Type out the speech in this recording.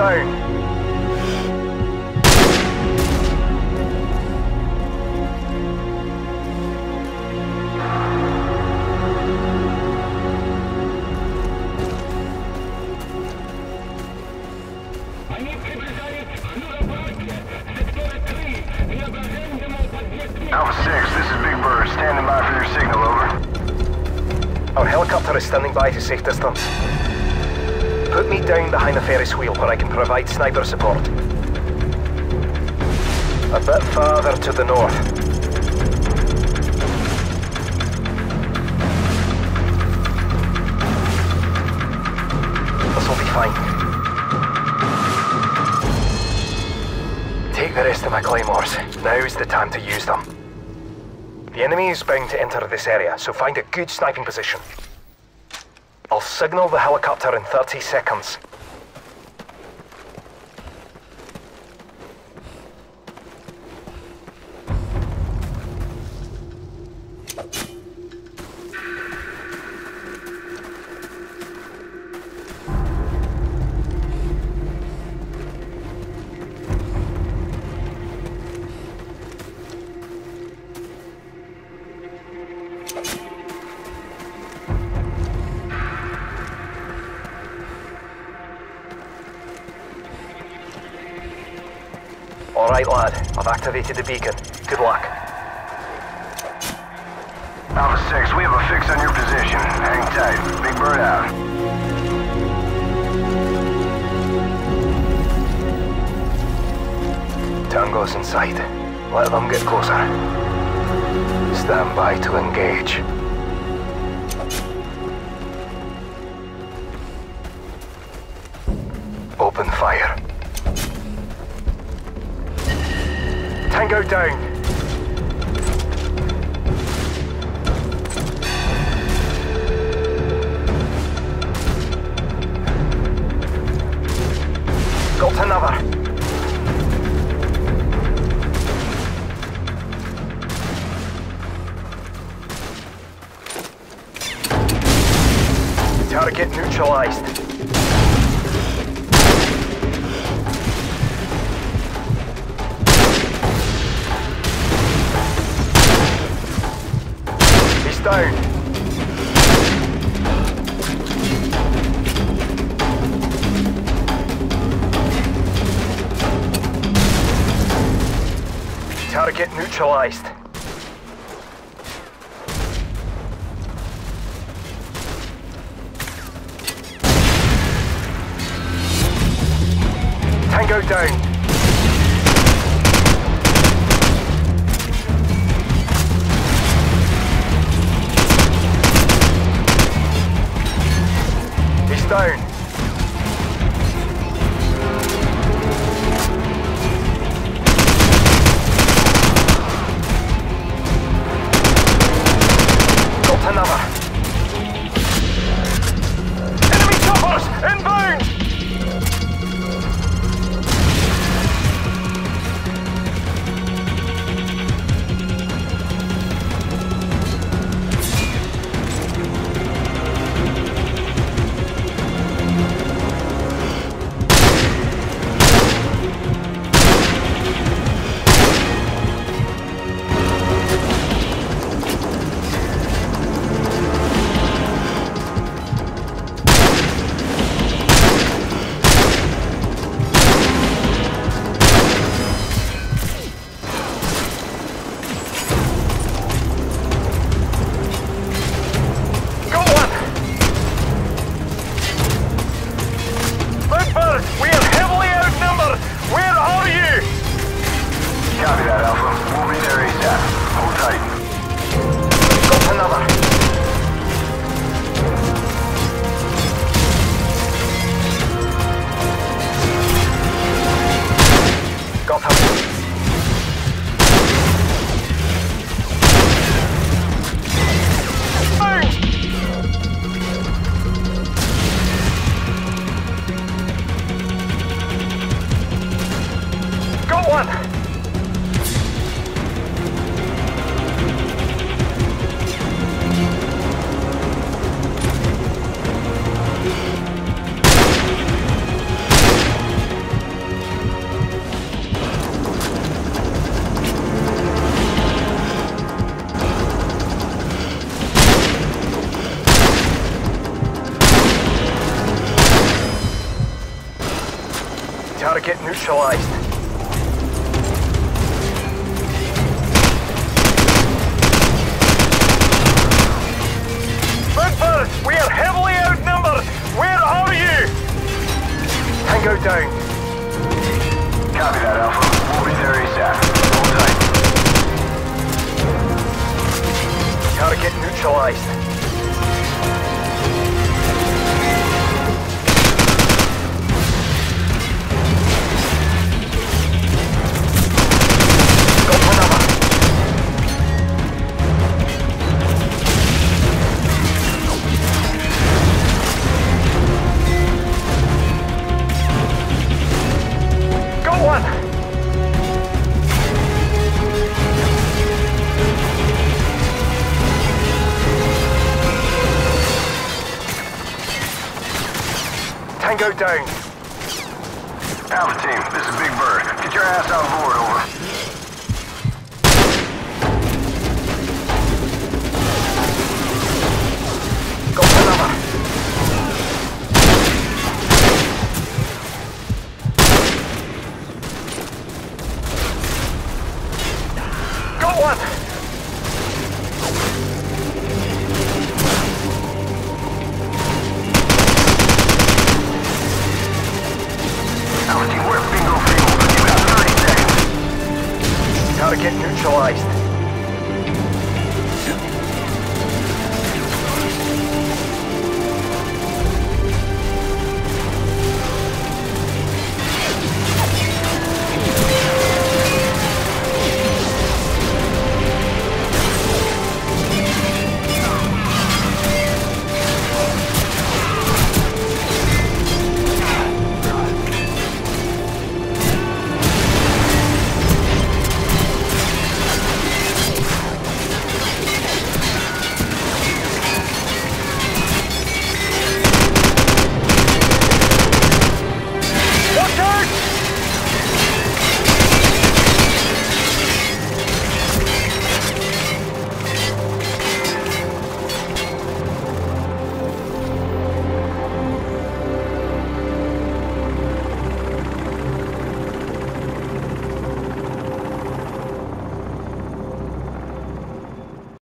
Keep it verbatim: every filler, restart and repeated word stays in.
down. Alpha six, this is Big Bird. Standing by for your signal, over. Our helicopter is standing by to safe distance. Put me down behind the Ferris wheel where I can provide sniper support. A bit farther to the north. This'll be fine. Take the rest of my claymores. Now's the time to use them. The enemy is bound to enter this area, so find a good sniping position. I'll signal the helicopter in thirty seconds. All right, lad. I've activated the beacon. Good luck. Alpha six, we have a fix on your position. Hang tight. Big Bird out. Tango's inside. Let them get closer. Stand by to engage. Open fire. Tango down. Got another. Target neutralized. Down. Target neutralized. Tango down. Down. Got another. Enemy choppers inbound. Copy that, Alpha. We'll be there ASAP. Hold tight. Got another. Got him. Got one. Target neutralized. Redbird, we are heavily outnumbered! Where are you? Tango down. Copy that, Alpha. Moving there ASAP. Hold tight. Target neutralized. Go for another. Got one. Tango down. Alpha team, this is Big Bird. Get your ass on board, over. Go for another. Got one. Alpha team, we're at bingo field. You got thirty seconds. Target neutralized.